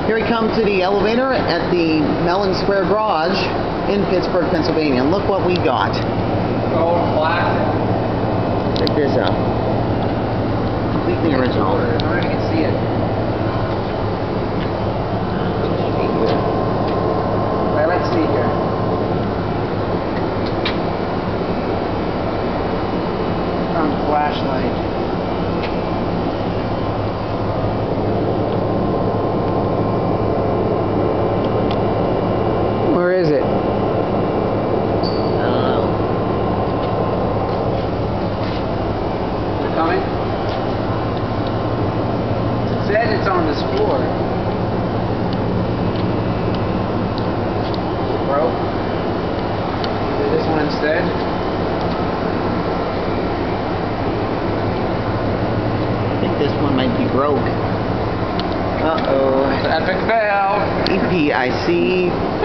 Here we come to the elevator at the Mellon Square garage in Pittsburgh, Pennsylvania. And look what we got. Gold plastic. Check this out. Completely original. I don't know if you can see it. Right, let's see here. Found a flashlight. Where is it? I don't know. Is it coming? It said it's on this floor. Is it broke? Is this one instead? I think this one might be broke. Uh-oh. Epic fail. EPIC